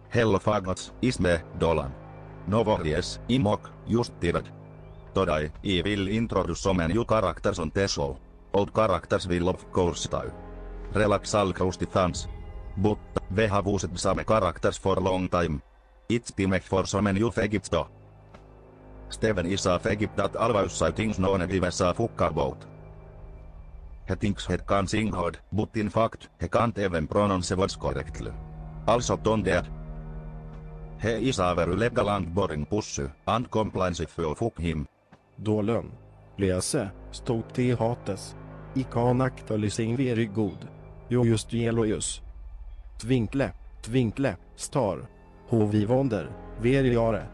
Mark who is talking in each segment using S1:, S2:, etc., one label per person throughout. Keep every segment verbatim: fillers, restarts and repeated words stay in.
S1: Hello faggots, isme, Dolan. Novories, imok, just tired. Today, I will introduce some new characters on the show. Old characters will of course die. Relax all crusty fans. But, we have used some characters for a long time. It's time for some new Egypt though. Steven is a Egypt that always things no one gives a fuck about. He thinks he can sing hard, but in fact, he can't even pronounce words correctly. Also don't dare. He is a very legal and boring pussy, and compliance if you fuck him.
S2: Dolan. Läse, stort T hates. Ikan aktualisering very good. Jo just jelojus. Tvinkle, tvinkle, star. Hovi vonder, very jare.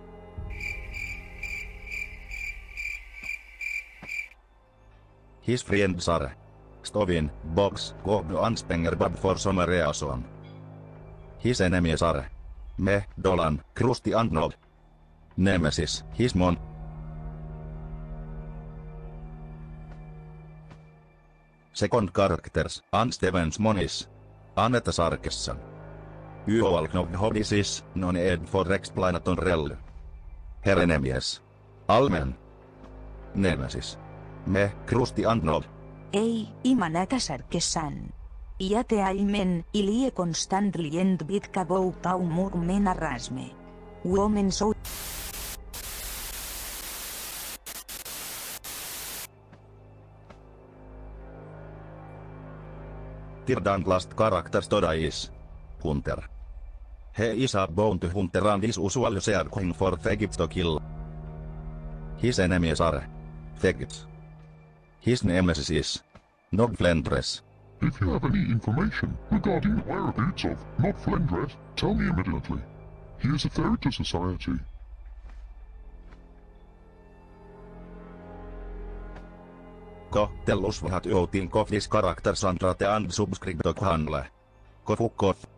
S1: His friends are Stovin, Box, Gob and Spengerbab for some reason. His enemies are Me, Dolan, Krusty and Nod. Nemesis, his mon. Second characters, and Stevens Monis. Anetta Sarkesson. Yolk no hodisis, non ed for explanaton rel. Her enemies. Almen. Nemesis. Me, Krusty and Nod.
S3: Ei, imanätä Sarkessan. Ja te aimen, ilie constantly and bitka voutau murmena rasme. Women so...
S1: Third last characters today is Hunter. He is a bounty hunter and is usually searching for Thegits to kill. His enemies are Thegits. His nemesis is Nog Flendres.
S4: If you have any information regarding the whereabouts of Nog Flendres, tell me immediately. He is a threat to society.
S1: Ko, tellus vahat joutiin kofis characters and rate and subscribe to kanale. Ko fuck off.